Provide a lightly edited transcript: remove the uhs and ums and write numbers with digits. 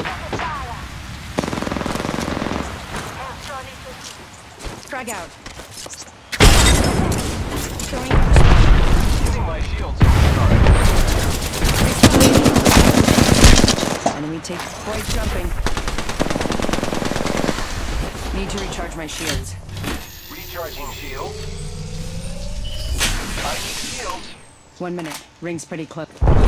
Frag out. Using my shields. Enemy take point jumping. Need to recharge my shields. Recharging shield. I need shields. 1 minute. Ring's pretty close.